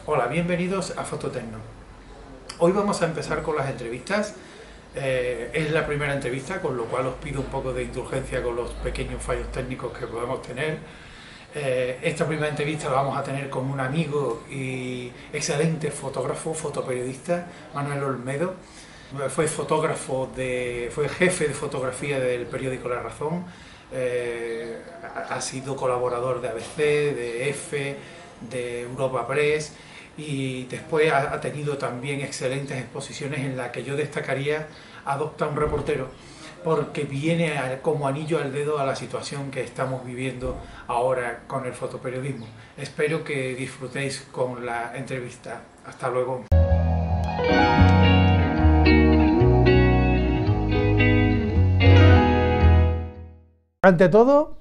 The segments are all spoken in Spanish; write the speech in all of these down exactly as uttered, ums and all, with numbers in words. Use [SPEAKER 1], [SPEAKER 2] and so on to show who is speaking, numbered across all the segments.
[SPEAKER 1] Hola, bienvenidos a Fototecno. Hoy vamos a empezar con las entrevistas. Eh, es la primera entrevista, con lo cual os pido un poco de indulgencia con los pequeños fallos técnicos que podemos tener. Eh, esta primera entrevista la vamos a tener con un amigo y excelente fotógrafo, fotoperiodista, Manuel Olmedo. Fue fotógrafo, de, fue jefe de fotografía del periódico La Razón, eh, ha sido colaborador de A B C, de EFE, de Europa Press, y después ha, ha tenido también excelentes exposiciones en las que yo destacaría Adopta un reportero, porque viene a, como anillo al dedo a la situación que estamos viviendo ahora con el fotoperiodismo. Espero que disfrutéis con la entrevista. Hasta luego. Ante todo,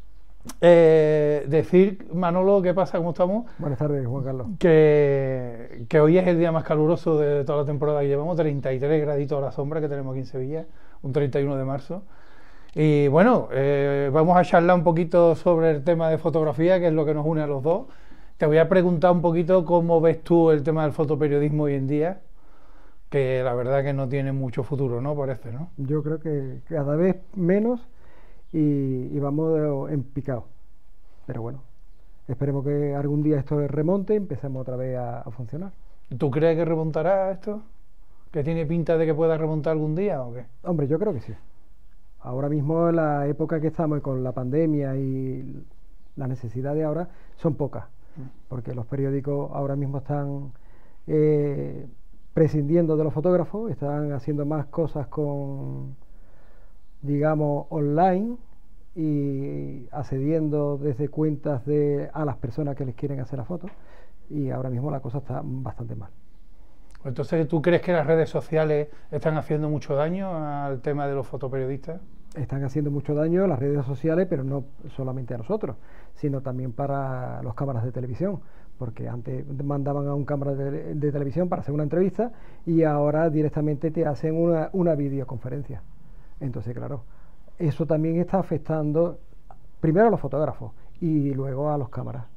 [SPEAKER 1] eh, decir, Manolo, ¿qué pasa? ¿Cómo estamos?
[SPEAKER 2] Buenas tardes, Juan Carlos.
[SPEAKER 1] Que, que hoy es el día más caluroso de toda la temporada que llevamos, treinta y tres graditos a la sombra que tenemos aquí en Sevilla, un treinta y uno de marzo. Y bueno, eh, vamos a charlar un poquito sobre el tema de fotografía, que es lo que nos une a los dos. Te voy a preguntar un poquito cómo ves tú el tema del fotoperiodismo hoy en día, que la verdad que no tiene mucho futuro, ¿no? Parece, ¿no?
[SPEAKER 2] Yo creo que cada vez menos y, y vamos en picado. Pero bueno, esperemos que algún día esto remonte y empecemos otra vez a, a funcionar.
[SPEAKER 1] ¿Tú crees que remontará esto? ¿Que tiene pinta de que pueda remontar algún día o qué?
[SPEAKER 2] Hombre, yo creo que sí. Ahora mismo en la época que estamos con la pandemia y las necesidades ahora son pocas, porque los periódicos ahora mismo están eh, prescindiendo de los fotógrafos, están haciendo más cosas con, digamos, online y accediendo desde cuentas de, a las personas que les quieren hacer la foto, y ahora mismo la cosa está bastante mal.
[SPEAKER 1] Entonces, ¿tú crees que las redes sociales están haciendo mucho daño al tema de los fotoperiodistas?
[SPEAKER 2] Están haciendo mucho daño las redes sociales, pero no solamente a nosotros, sino también para los cámaras de televisión, porque antes mandaban a un cámara de, de televisión para hacer una entrevista y ahora directamente te hacen una, una videoconferencia. Entonces, claro, eso también está afectando primero a los fotógrafos y luego a los cámaras.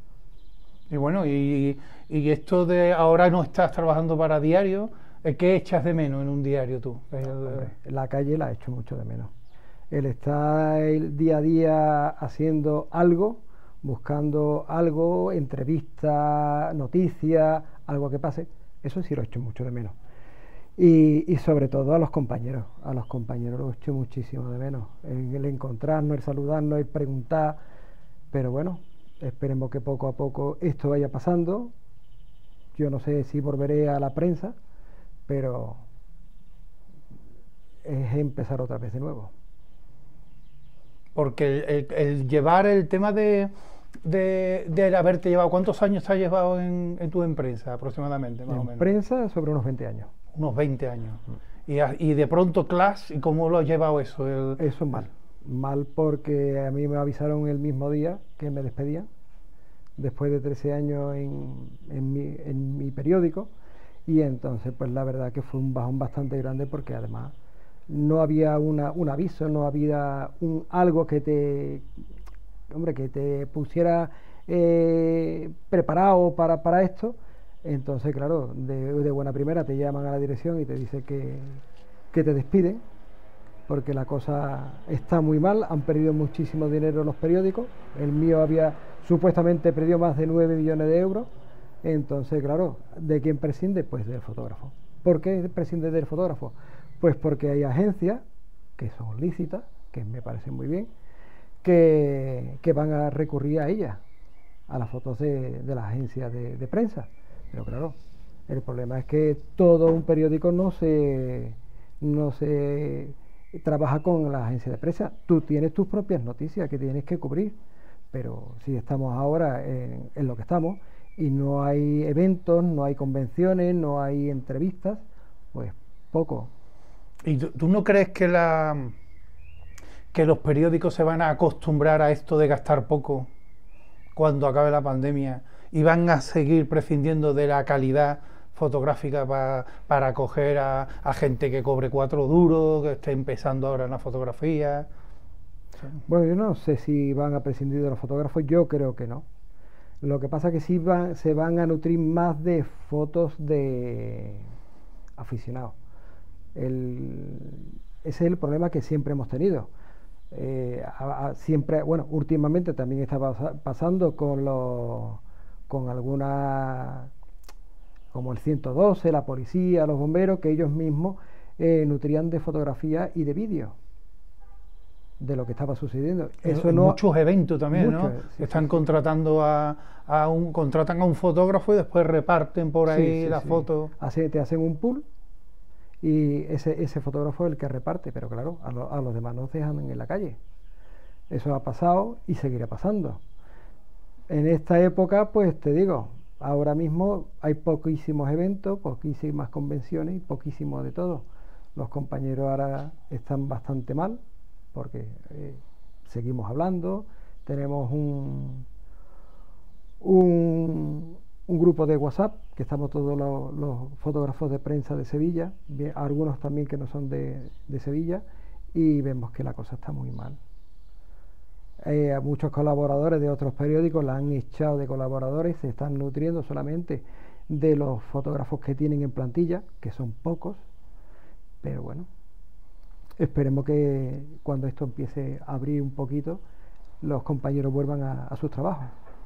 [SPEAKER 1] Y bueno, y, y esto de ahora no estás trabajando para diario, ¿qué echas de menos en un diario tú? El,
[SPEAKER 2] Hombre, la calle la echo mucho de menos. El estar el día a día haciendo algo, buscando algo, entrevistas, noticias, algo que pase, eso sí lo echo mucho de menos. Y, y sobre todo a los compañeros, a los compañeros lo echo muchísimo de menos. El, el encontrarnos, el saludarnos, el preguntar, pero bueno, esperemos que poco a poco esto vaya pasando. Yo no sé si volveré a la prensa, pero es empezar otra vez de nuevo.
[SPEAKER 1] Porque el, el, el llevar el tema de, de, de haberte llevado, ¿cuántos años te has llevado en, en tu empresa aproximadamente? Más
[SPEAKER 2] en
[SPEAKER 1] o menos?
[SPEAKER 2] prensa sobre unos veinte años.
[SPEAKER 1] Unos veinte años. Mm. Y, y de pronto Clash, ¿y cómo lo has llevado eso? El,
[SPEAKER 2] eso es mal. Mal porque a mí me avisaron el mismo día que me despedían, después de trece años en, en, mi, en mi periódico, y entonces pues la verdad que fue un bajón bastante grande porque además no había una, un aviso, no había un, algo que te, hombre, que te pusiera eh, preparado para, para esto. Entonces, claro, de, de buena primera te llaman a la dirección y te dicen que, que te despiden, porque la cosa está muy mal, han perdido muchísimo dinero los periódicos, el mío había supuestamente perdido más de nueve millones de euros, entonces, claro, ¿de quién prescinde? Pues del fotógrafo. ¿Por qué prescinde del fotógrafo? Pues porque hay agencias que son lícitas, que me parecen muy bien, que, que van a recurrir a ellas, a las fotos de, de las agencias de, de prensa. Pero claro, el problema es que todo un periódico no se, no se trabaja con la agencia de prensa. Tú tienes tus propias noticias que tienes que cubrir, pero si estamos ahora en, en lo que estamos y no hay eventos, no hay convenciones, no hay entrevistas, pues poco.
[SPEAKER 1] ¿Y tú, tú no crees que, la, que los periódicos se van a acostumbrar a esto de gastar poco cuando acabe la pandemia y van a seguir prescindiendo de la calidad fotográfica pa, para acoger a, a gente que cobre cuatro duros, que esté empezando ahora en la fotografía?
[SPEAKER 2] Bueno, yo no sé si van a prescindir de los fotógrafos, yo creo que no. Lo que pasa es que sí van, se van a nutrir más de fotos de aficionados. El, ese es el problema que siempre hemos tenido. Eh, a, a, siempre, bueno, últimamente también está pas pasando con los, con alguna, como el ciento doce, la policía, los bomberos, que ellos mismos eh, nutrían de fotografía y de vídeo de lo que estaba sucediendo.
[SPEAKER 1] Eso en no, muchos eventos también, muchos, ¿no? Sí, Están sí, contratando sí. A, a un, contratan a un fotógrafo y después reparten por ahí sí, sí, la sí. foto.
[SPEAKER 2] Hace, te hacen un pool y ese, ese fotógrafo es el que reparte, pero claro, a, lo, a los demás nos dejan en la calle. Eso ha pasado y seguirá pasando. En esta época, pues te digo, ahora mismo hay poquísimos eventos, poquísimas convenciones y poquísimo de todo. Los compañeros ahora están bastante mal, porque eh, seguimos hablando, tenemos un, un, un grupo de WhatsApp, que estamos todos los, los fotógrafos de prensa de Sevilla, bien, algunos también que no son de, de Sevilla, y vemos que la cosa está muy mal. Eh, a muchos colaboradores de otros periódicos la han echado de colaboradores, se están nutriendo solamente de los fotógrafos que tienen en plantilla, que son pocos, pero bueno. Esperemos que cuando esto empiece a abrir un poquito, los compañeros vuelvan a, a sus trabajos.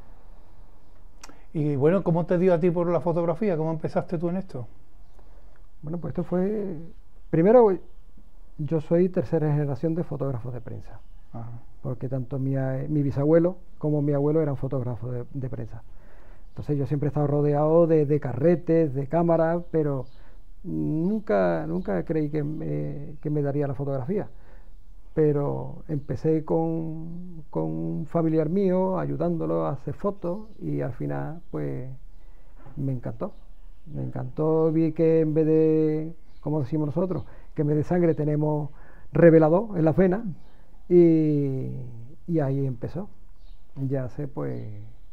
[SPEAKER 1] Y bueno, ¿cómo te dio a ti por la fotografía? ¿Cómo empezaste tú en esto?
[SPEAKER 2] Bueno, pues esto fue... Primero, yo soy tercera generación de fotógrafos de prensa. Ajá. Porque tanto mi, mi bisabuelo como mi abuelo eran fotógrafos de, de prensa. Entonces yo siempre he estado rodeado de, de carretes, de cámaras, pero... Nunca, nunca creí que me, que me daría la fotografía, pero empecé con, con un familiar mío, ayudándolo a hacer fotos, y al final pues me encantó. Me encantó, vi que en vez de, como decimos nosotros, que en vez de sangre tenemos revelador en las venas, y, y ahí empezó. Ya sé, pues,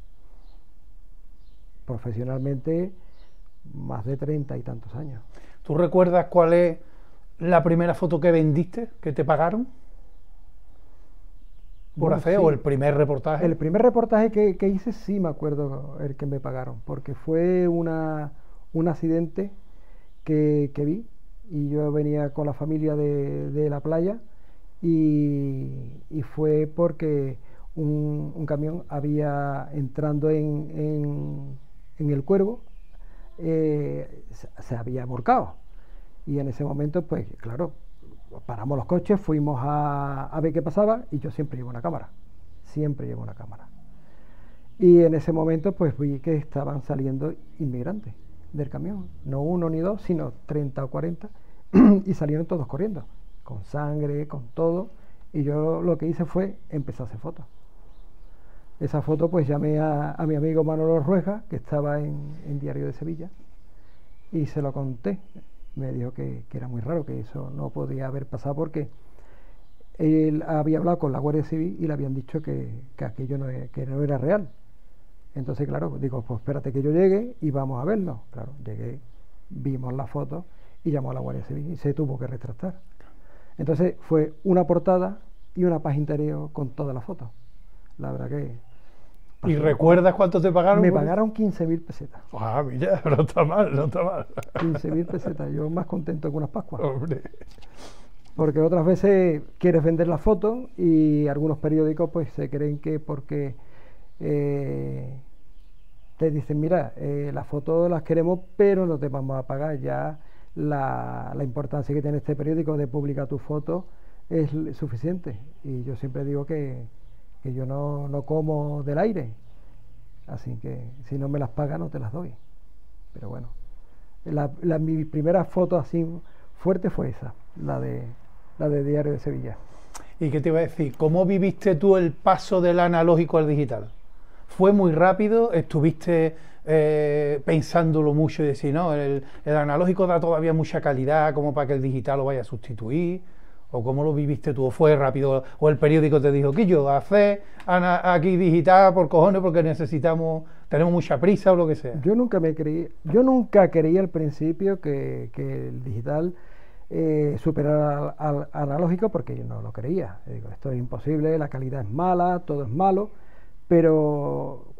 [SPEAKER 2] profesionalmente, más de treinta y tantos años.
[SPEAKER 1] ¿Tú recuerdas cuál es la primera foto que vendiste, que te pagaron por bueno, hacer, sí. o el primer reportaje?
[SPEAKER 2] El primer reportaje que, que hice sí me acuerdo el que me pagaron, porque fue una, un accidente que, que vi, y yo venía con la familia de, de la playa, y, y fue porque un, un camión había entrando en, en, en el Cuervo. Eh, se, se había volcado, y en ese momento pues claro, paramos los coches, fuimos a, a ver qué pasaba, y yo siempre llevo una cámara, siempre llevo una cámara, y en ese momento pues vi que estaban saliendo inmigrantes del camión, no uno ni dos, sino treinta o cuarenta, y salieron todos corriendo, con sangre, con todo, y yo lo que hice fue empezar a hacer fotos. Esa foto pues llamé a, a mi amigo Manolo Rueja, que estaba en, en Diario de Sevilla, y se lo conté. Me dijo que, que era muy raro, que eso no podía haber pasado, porque él había hablado con la Guardia Civil y le habían dicho que, que aquello no, que no era real. Entonces, claro, digo, pues espérate que yo llegue y vamos a verlo. Claro, llegué, vimos la foto y llamó a la Guardia Civil y se tuvo que retractar. Entonces fue una portada y una página interior con todas las fotos. La verdad que...
[SPEAKER 1] ¿Y recuerdas cuánto te pagaron?
[SPEAKER 2] Me pagaron quince mil pesetas.
[SPEAKER 1] Ah, mira, no está mal, no está mal.
[SPEAKER 2] quince mil pesetas, yo más contento que unas Pascuas. Hombre. Porque otras veces quieres vender la foto y algunos periódicos pues se creen que porque eh, te dicen, mira, eh, las fotos las queremos, pero no te vamos a pagar. Ya la, la importancia que tiene este periódico de publicar tu foto es suficiente. Y yo siempre digo que que yo no, no como del aire, así que si no me las pagan no te las doy. Pero bueno, la, la, mi primera foto así fuerte fue esa, la de, la de Diario de Sevilla.
[SPEAKER 1] ¿Y qué te iba a decir? ¿Cómo viviste tú el paso del analógico al digital? ¿Fue muy rápido? ¿Estuviste eh, pensándolo mucho y decir, no, el, el analógico da todavía mucha calidad como para que el digital lo vaya a sustituir? ¿O cómo lo viviste tú? ¿O fue rápido? ¿O el periódico te dijo, Quillo, hace aquí digital por cojones porque necesitamos, tenemos mucha prisa o lo que sea?
[SPEAKER 2] Yo nunca me creí, yo nunca creí al principio que, que el digital eh, superara al, al analógico, porque yo no lo creía. Digo, esto es imposible, la calidad es mala, todo es malo, pero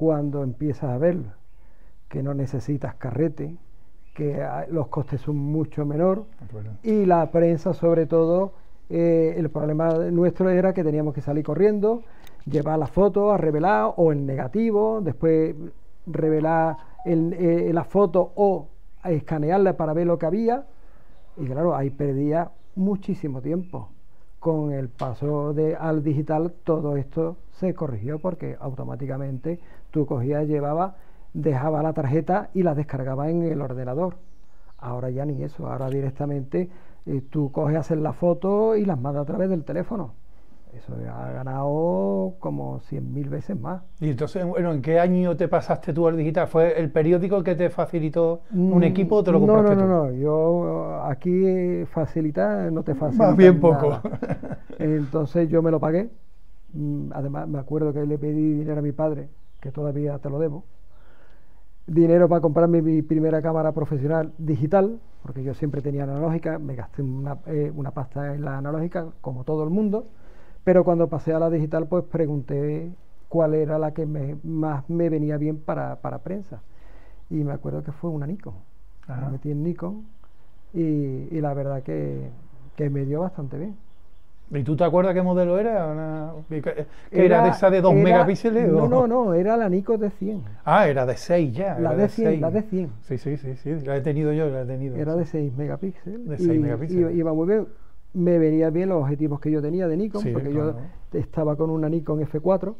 [SPEAKER 2] cuando empiezas a ver que no necesitas carrete, que los costes son mucho menor, bueno. Y la prensa sobre todo, eh, el problema nuestro era que teníamos que salir corriendo, llevar la foto a revelar o en negativo, después revelar el, eh, la foto o a escanearla para ver lo que había, y claro, ahí perdía muchísimo tiempo. Con el paso de, al digital todo esto se corrigió porque automáticamente tú cogías, llevabas, dejaba la tarjeta y la descargaba en el ordenador. Ahora ya ni eso, ahora directamente eh, tú coges, haces la foto y las mandas a través del teléfono. Eso ha ganado como cien mil veces más.
[SPEAKER 1] Y entonces, bueno, ¿en qué año te pasaste tú al digital? ¿Fue el periódico el que te facilitó un equipo o te lo compraste
[SPEAKER 2] tú? No, no,
[SPEAKER 1] tú?
[SPEAKER 2] no, no, yo aquí facilitar no te facilita
[SPEAKER 1] más bien poco.
[SPEAKER 2] Entonces yo me lo pagué. Además me acuerdo que le pedí dinero a mi padre, que todavía te lo debo. Dinero para comprarme mi primera cámara profesional digital, porque yo siempre tenía analógica, me gasté una, eh, una pasta en la analógica, como todo el mundo. Pero cuando pasé a la digital, pues pregunté cuál era la que me, más me venía bien para, para prensa. Y me acuerdo que fue una Nikon. Ajá. Me metí en Nikon y, y la verdad que, que me dio bastante bien.
[SPEAKER 1] ¿Y tú te acuerdas qué modelo era? Una, ¿que era, era de esa de dos megapíxeles?
[SPEAKER 2] No,
[SPEAKER 1] o?
[SPEAKER 2] no, no, era la Nikon D cien.
[SPEAKER 1] Ah, era de seis ya.
[SPEAKER 2] La D cien, la D cien.
[SPEAKER 1] Sí, sí, sí, sí, la he tenido yo, la he tenido.
[SPEAKER 2] Era
[SPEAKER 1] sí.
[SPEAKER 2] de seis megapíxeles.
[SPEAKER 1] De seis megapíxeles.
[SPEAKER 2] Y iba muy bien. Me venía bien los objetivos que yo tenía de Nikon, sí, porque claro. Yo estaba con una Nikon F cuatro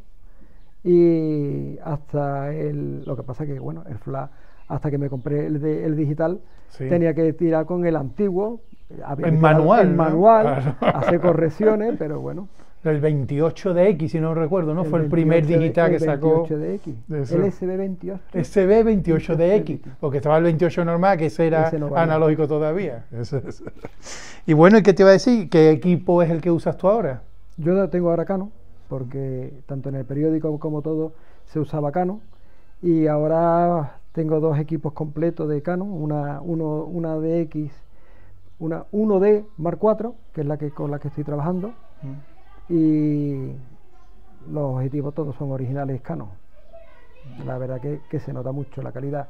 [SPEAKER 2] y hasta el, lo que pasa que bueno, el flash, hasta que me compré el, de, el digital, sí. Tenía que tirar con el antiguo, había
[SPEAKER 1] en manual,
[SPEAKER 2] en
[SPEAKER 1] ¿no?
[SPEAKER 2] manual, claro. Hacer correcciones, pero bueno.
[SPEAKER 1] El veintiocho D X, si no recuerdo, ¿no? El Fue el primer digital
[SPEAKER 2] de,
[SPEAKER 1] que sacó.
[SPEAKER 2] veintiocho D X, el S B veintiocho.
[SPEAKER 1] S B veintiocho D X, porque estaba el veintiocho normal, que ese era ese no vale. Analógico todavía. Eso, eso. Y bueno, ¿y qué te iba a decir? ¿Qué equipo es el que usas tú ahora?
[SPEAKER 2] Yo tengo ahora Canon, porque tanto en el periódico como todo se usaba Canon, y ahora tengo dos equipos completos de Canon, una, uno, una D X, una uno D Mark cuatro, que es la que con la que estoy trabajando. Mm. Y los objetivos todos son originales Canon. La verdad que, que se nota mucho la calidad.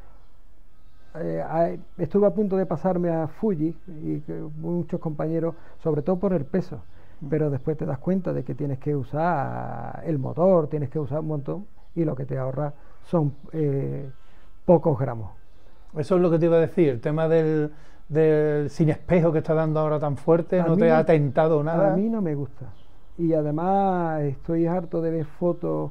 [SPEAKER 2] Eh, estuve a punto de pasarme a Fuji y que muchos compañeros, sobre todo por el peso, pero después te das cuenta de que tienes que usar el motor, tienes que usar un montón y lo que te ahorra son eh, pocos gramos.
[SPEAKER 1] Eso es lo que te iba a decir, el tema del, del sin espejo que está dando ahora tan fuerte, ¿no te ha tentado nada?
[SPEAKER 2] A mí no me gusta. Y además estoy harto de ver fotos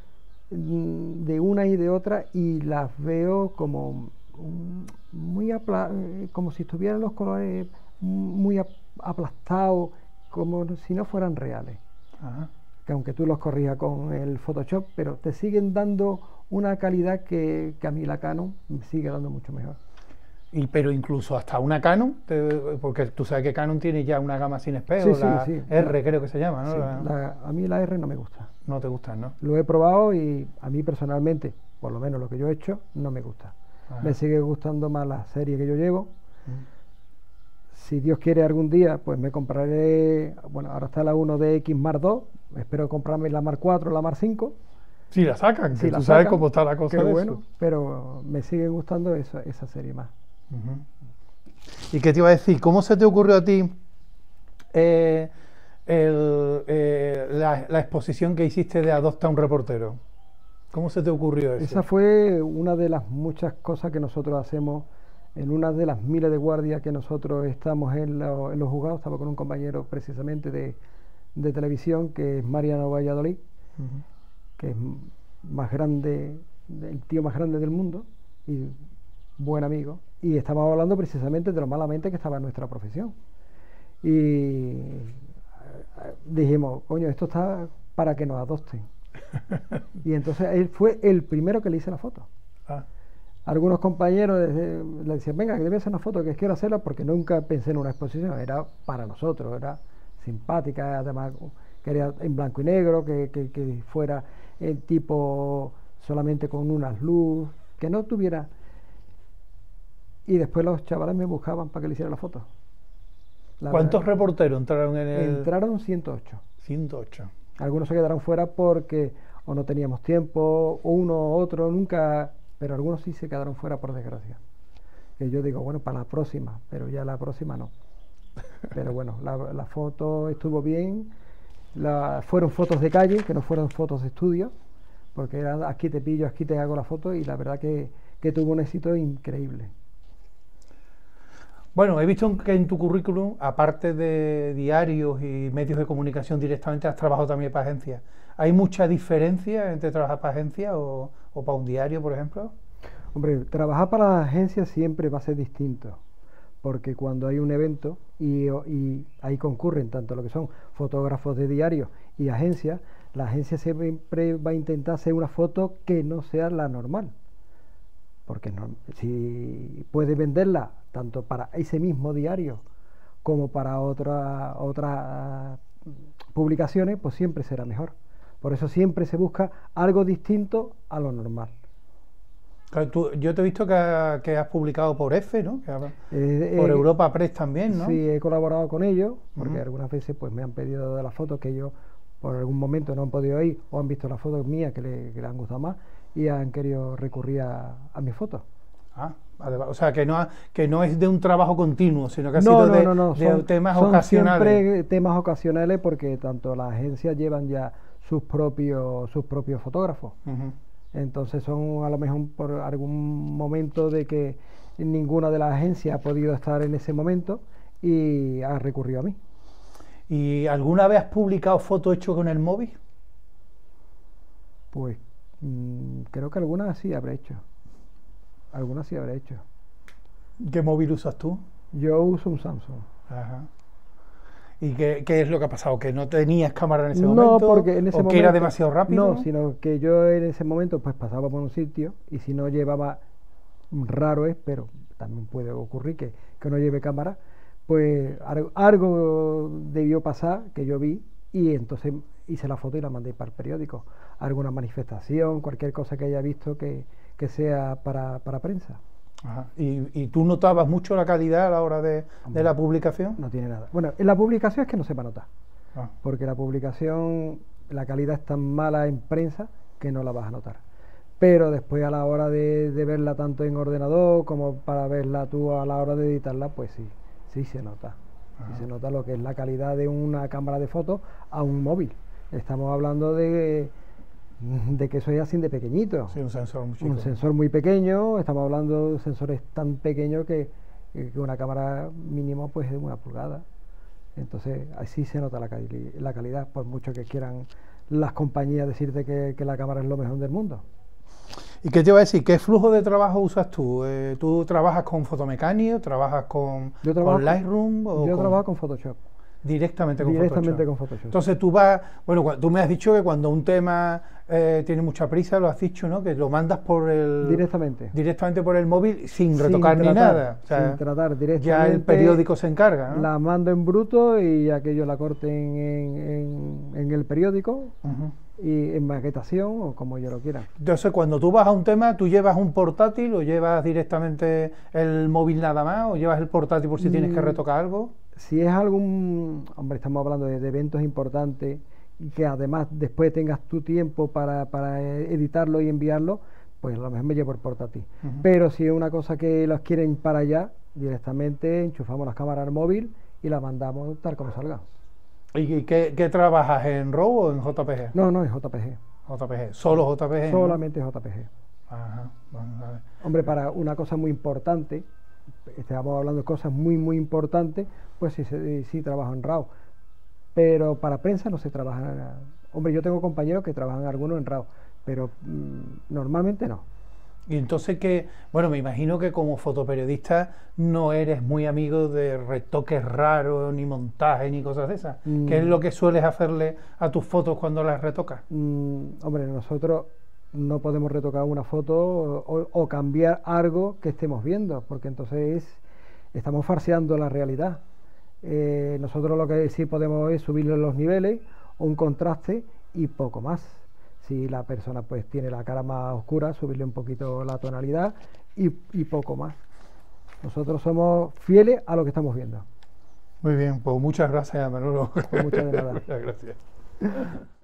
[SPEAKER 2] de una y de otra y las veo como muy apla como si estuvieran los colores muy aplastados, como si no fueran reales. Ajá. Que aunque tú los corrijas con el Photoshop, pero te siguen dando una calidad que, que a mí la Canon me sigue dando mucho mejor.
[SPEAKER 1] Y, pero incluso hasta una Canon, te, porque tú sabes que Canon tiene ya una gama sin espejo,
[SPEAKER 2] sí,
[SPEAKER 1] la
[SPEAKER 2] sí, sí.
[SPEAKER 1] R creo que se llama, ¿no?
[SPEAKER 2] Sí,
[SPEAKER 1] la...
[SPEAKER 2] La, a mí la R no me gusta.
[SPEAKER 1] No te gusta, ¿no?
[SPEAKER 2] Lo he probado y a mí personalmente, por lo menos lo que yo he hecho, no me gusta. Ajá. Me sigue gustando más la serie que yo llevo. Mm. Si Dios quiere algún día, pues me compraré, bueno, ahora está la uno D X Mark dos, espero comprarme la Mark cuatro, la Mark cinco.
[SPEAKER 1] Sí, la sacan,
[SPEAKER 2] sí,
[SPEAKER 1] que
[SPEAKER 2] la
[SPEAKER 1] tú
[SPEAKER 2] sacan,
[SPEAKER 1] sabes cómo está la cosa
[SPEAKER 2] qué
[SPEAKER 1] de
[SPEAKER 2] bueno,
[SPEAKER 1] eso.
[SPEAKER 2] Pero me sigue gustando esa, esa serie más.
[SPEAKER 1] Uh-huh. ¿Y qué te iba a decir? ¿Cómo se te ocurrió a ti eh, el, eh, la, la exposición que hiciste de Adopta un reportero? ¿Cómo se te ocurrió eso?
[SPEAKER 2] Esa fue una de las muchas cosas que nosotros hacemos en una de las miles de guardias que nosotros estamos en, lo, en los juzgados. Estaba con un compañero precisamente de, de televisión, que es Mariano Valladolid, uh-huh. que es más grande, el tío más grande del mundo y buen amigo, y estábamos hablando precisamente de lo malamente que estaba en nuestra profesión y dijimos, coño, esto está para que nos adopten. Y entonces él fue el primero que le hice la foto. Ah. Algunos compañeros desde, le decían, venga, que debe hacer una foto, que quiero hacerla, porque nunca pensé en una exposición, era para nosotros, era simpática, además quería en blanco y negro, que, que, que fuera el tipo solamente con unas luz, que no tuviera. Y después los chavales me buscaban para que le hiciera la foto. La
[SPEAKER 1] ¿Cuántos
[SPEAKER 2] verdad,
[SPEAKER 1] reporteros entraron en el...?
[SPEAKER 2] Entraron ciento ocho.
[SPEAKER 1] ciento ocho.
[SPEAKER 2] Algunos se quedaron fuera porque o no teníamos tiempo, o uno o otro, nunca, pero algunos sí se quedaron fuera por desgracia. Que yo digo, bueno, para la próxima, pero ya la próxima no. Pero bueno, la, la foto estuvo bien, la, fueron fotos de calle, que no fueron fotos de estudio, porque era aquí te pillo, aquí te hago la foto, y la verdad que, que tuvo un éxito increíble.
[SPEAKER 1] Bueno, he visto que en tu currículum, aparte de diarios y medios de comunicación directamente, has trabajado también para agencias. ¿Hay mucha diferencia entre trabajar para agencias o, o para un diario, por ejemplo?
[SPEAKER 2] Hombre, trabajar para la agencia siempre va a ser distinto, porque cuando hay un evento y, y ahí concurren tanto lo que son fotógrafos de diario y agencias, la agencia siempre va a intentar hacer una foto que no sea la normal, porque no, si puede venderla tanto para ese mismo diario como para otra, otras publicaciones, pues siempre será mejor. Por eso siempre se busca algo distinto a lo normal.
[SPEAKER 1] Tú, yo te he visto que, que has publicado por EFE, ¿no? Que,
[SPEAKER 2] eh,
[SPEAKER 1] por
[SPEAKER 2] eh,
[SPEAKER 1] Europa Press también, ¿no?
[SPEAKER 2] Sí, he colaborado con ellos, porque
[SPEAKER 1] uh-huh.
[SPEAKER 2] algunas veces pues me han pedido de las fotos que ellos por algún momento no han podido ir, o han visto las fotos mías que le, que le han gustado más y han querido recurrir a, a mis fotos.
[SPEAKER 1] Ah, vale, vale. O sea, que no, que no es de un trabajo continuo, sino que ha
[SPEAKER 2] no,
[SPEAKER 1] sido
[SPEAKER 2] no,
[SPEAKER 1] de,
[SPEAKER 2] no, no.
[SPEAKER 1] de
[SPEAKER 2] Son,
[SPEAKER 1] temas
[SPEAKER 2] son
[SPEAKER 1] ocasionales.
[SPEAKER 2] Siempre temas ocasionales, porque tanto las agencias llevan ya sus propios, sus propios fotógrafos.
[SPEAKER 1] Uh-huh.
[SPEAKER 2] Entonces son a lo mejor por algún momento de que ninguna de las agencias ha podido estar en ese momento y ha recurrido a mí.
[SPEAKER 1] ¿Y alguna vez has publicado fotos hechas con el móvil?
[SPEAKER 2] Pues mmm, creo que algunas sí habré hecho. Algunas sí habré hecho.
[SPEAKER 1] ¿Qué móvil usas tú?
[SPEAKER 2] Yo uso un Samsung.
[SPEAKER 1] Ajá. ¿Y qué, qué es lo que ha pasado? ¿Que no tenías cámara en ese
[SPEAKER 2] no,
[SPEAKER 1] momento?
[SPEAKER 2] Porque en ese
[SPEAKER 1] ¿O
[SPEAKER 2] momento,
[SPEAKER 1] que era demasiado rápido?
[SPEAKER 2] No, sino que yo en ese momento pues pasaba por un sitio y si no llevaba, raro es, pero también puede ocurrir que, que no lleve cámara, pues algo, algo debió pasar que yo vi y entonces hice la foto y la mandé para el periódico. Alguna manifestación, cualquier cosa que haya visto que, que sea para, para prensa.
[SPEAKER 1] Ajá. ¿Y, ¿Y tú notabas mucho la calidad a la hora de, de la publicación?
[SPEAKER 2] No tiene nada. Bueno, en la publicación es que no se va a notar,
[SPEAKER 1] ah.
[SPEAKER 2] porque la publicación, la calidad es tan mala en prensa que no la vas a notar. Pero después a la hora de, de verla tanto en ordenador como para verla tú a la hora de editarla, pues sí, sí se nota. Sí se nota lo que es la calidad de una cámara de fotos a un móvil. Estamos hablando de... de que eso es así de pequeñito.
[SPEAKER 1] Sí, un sensor muy chico.
[SPEAKER 2] Un sensor muy pequeño, estamos hablando de sensores tan pequeños que, que una cámara mínimo pues de una pulgada. Entonces así se nota la, cali la calidad, por mucho que quieran las compañías decirte que, que la cámara es lo mejor del mundo.
[SPEAKER 1] ¿Y qué te iba a decir? ¿Qué flujo de trabajo usas tú? Eh, ¿Tú trabajas con Photomecanio? ¿Trabajas con,
[SPEAKER 2] yo trabajo
[SPEAKER 1] con Lightroom?
[SPEAKER 2] Con,
[SPEAKER 1] o
[SPEAKER 2] yo
[SPEAKER 1] con...
[SPEAKER 2] trabajo con Photoshop.
[SPEAKER 1] Directamente con
[SPEAKER 2] Directamente
[SPEAKER 1] Photoshop.
[SPEAKER 2] con Photoshop.
[SPEAKER 1] Entonces tú vas, bueno, tú me has dicho que cuando un tema eh, tiene mucha prisa, lo has dicho, ¿no? Que lo mandas por el...
[SPEAKER 2] Directamente.
[SPEAKER 1] Directamente por el móvil sin,
[SPEAKER 2] sin
[SPEAKER 1] retocar
[SPEAKER 2] tratar,
[SPEAKER 1] ni nada. O sea,
[SPEAKER 2] sin tratar, directamente.
[SPEAKER 1] Ya el periódico se encarga, ¿no?
[SPEAKER 2] La mando en bruto y ya que yo la corte en, en, en, en el periódico uh-huh. y en maquetación o como yo lo quiera.
[SPEAKER 1] Entonces cuando tú vas a un tema, ¿tú llevas un portátil o llevas directamente el móvil nada más o llevas el portátil por si mm. tienes que retocar algo?
[SPEAKER 2] Si es algún, hombre, estamos hablando de, de eventos importantes y que además después tengas tu tiempo para, para editarlo y enviarlo, pues a lo mejor me llevo el portátil. Uh-huh. Pero si es una cosa que los quieren para allá, directamente enchufamos las cámaras al móvil y la mandamos tal como salga.
[SPEAKER 1] ¿Y qué, qué trabajas, en RAW o en J P G?
[SPEAKER 2] No, no, en J P G.
[SPEAKER 1] J P G, solo J P G.
[SPEAKER 2] Solamente ¿no? J P G.
[SPEAKER 1] Ajá, bueno, vale.
[SPEAKER 2] Hombre, para una cosa muy importante, estamos hablando de cosas muy muy importantes, pues sí, sí, sí trabajo en RAW, pero para prensa no se trabaja. Hombre, yo tengo compañeros que trabajan algunos en RAW, pero mmm, normalmente no.
[SPEAKER 1] Y entonces que, bueno, me imagino que como fotoperiodista no eres muy amigo de retoques raros, ni montaje, ni cosas de esas. Mm. ¿Qué es lo que sueles hacerle a tus fotos cuando las retocas?
[SPEAKER 2] Mm, hombre, nosotros no podemos retocar una foto o, o cambiar algo que estemos viendo, porque entonces estamos farseando la realidad. Eh, nosotros lo que sí podemos es subirle los niveles, un contraste y poco más. Si la persona pues tiene la cara más oscura, subirle un poquito la tonalidad y, y poco más. Nosotros somos fieles a lo que estamos viendo.
[SPEAKER 1] Muy bien, pues muchas gracias, Manolo.
[SPEAKER 2] Pues muchas de nada.
[SPEAKER 1] Muchas gracias.